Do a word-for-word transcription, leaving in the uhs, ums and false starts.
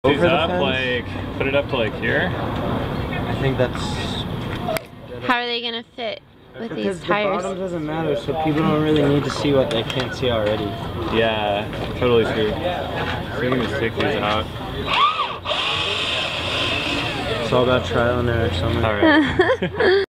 Over the up, fence? like, put it up to like here. I think that's... How are they gonna fit with Because these tires? the bottom doesn't matter, so people don't really need to see what they can't see already. Yeah, totally true. So you can just take these out. It's all about trial and error, somewhere. Alright.